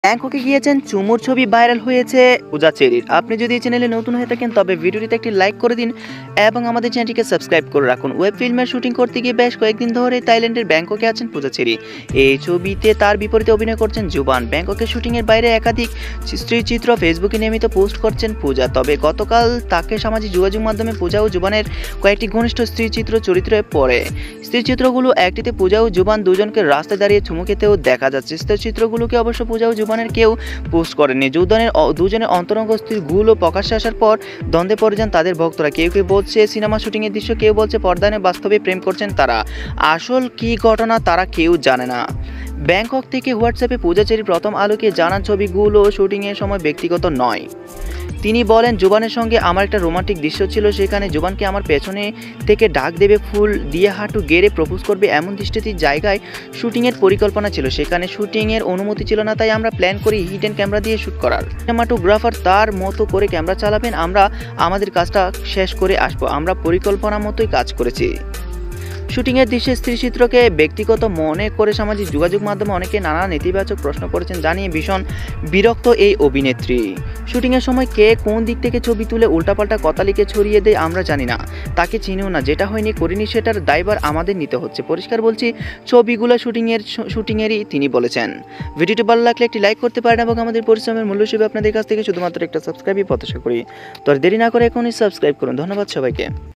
ব্যাংককে গিয়েছেন চুমুর ছবি ভাইরাল হয়েছে পূজা চেরির। আপনি যদি এই চ্যানেলে নতুন হয়ে থাকেন তবে ভিডিওটিতে একটি লাইক করে দিন এবং আমাদের চ্যানেলটিকে সাবস্ক্রাইব করে রাখুন। ওয়েব ফিল্মের শুটিং করতে গিয়ে বেশ কয়েকদিন ধরে থাইল্যান্ডের ব্যাংককে আছেন পূজা চেরি। এই ছবিতে তার বিপরীতে অভিনয় করছেন জুবান। ব্যাংককের শুটিংয়ের বাইরে একাধিক স্ত্রীচিত্র ফেসবুকে নিয়মিত পোস্ট করছেন পূজা। তবে গতকাল তাকে সামাজিক যোগাযোগ মাধ্যমে পূজা ও জুবানের কয়েকটি ঘনিষ্ঠ স্ত্রীচিত্র চরিত্রে পড়ে। স্ত্রীচিত্রগুলো একটিতে পূজা ও জুবান দুজনকে রাস্তায় দাঁড়িয়ে চুমু খেতেও দেখা যাচ্ছে। স্ত্রীচিত্রগুলোকে অবশ্য পূজা ও জুবানের কেউ পোস্ট করেনি। দুজনের অন্তরঙ্গ স্ত্রীগুলো প্রকাশ্যে আসার পর দ্বন্দ্বে পড়ে যান তাদের ভক্তরা। কেউ কেউ বলছে সিনেমা শুটিংয়ের দৃশ্য, কেউ বলছে পর্দায় বাস্তবে প্রেম করছেন তারা। আসল কি ঘটনা তারা কেউ জানে না। ব্যাংকক থেকে হোয়াটসঅ্যাপে পূজা চেরি প্রথম আলোকে জানান ছবিগুলো শুটিংয়ের সময় ব্যক্তিগত নয়। তিনি বলেন, জুবানের সঙ্গে আমার একটা রোমান্টিক দৃশ্য ছিল, সেখানে জুবানকে আমার পেছনে থেকে ডাক দেবে, ফুল দিয়ে হাঁটু গেড়ে প্রপোজ করবে এমন দৃষ্টির জায়গায় শুটিংয়ের পরিকল্পনা ছিল। সেখানে শুটিংয়ের অনুমতি ছিল না, তাই আমরা প্ল্যান করি হিডেন ক্যামেরা দিয়ে শ্যুট করার। সিনেমাটোগ্রাফার তার মতো করে ক্যামেরা চালাবেন, আমরা আমাদের কাজটা শেষ করে আসবো। আমরা পরিকল্পনা মতোই কাজ করেছি। শুটিংয়ের দৃশ্যে স্ত্রীচিত্রকে ব্যক্তিগত মনে করে সামাজিক যোগাযোগ মাধ্যমে অনেকে নানা নেতিবাচক প্রশ্ন করেছেন, জানিয়ে ভীষণ বিরক্ত এই অভিনেত্রী। শুটিংয়ের সময় কে কোন দিক থেকে ছবি তুলে উল্টাপাল্টা কথা লিখে ছড়িয়ে দেয় আমরা জানি না, তাকে চিনিও না। যেটা হয়নি করিনি সেটার দায়ভার আমাদের নিতে হচ্ছে। পরিষ্কার বলছি, ছবিগুলো শুটিংয়েরই তিনি বলেছেন। ভিডিওটি ভালো লাগলে একটি লাইক করতে পারেন এবং আমাদের পরিশ্রমের মূল্য হিসেবে আপনাদের কাছ থেকে শুধুমাত্র একটা সাবস্ক্রাইবই প্রত্যাশা করি। তো আর দেরি না করে এখনই সাবস্ক্রাইব করুন। ধন্যবাদ সবাইকে।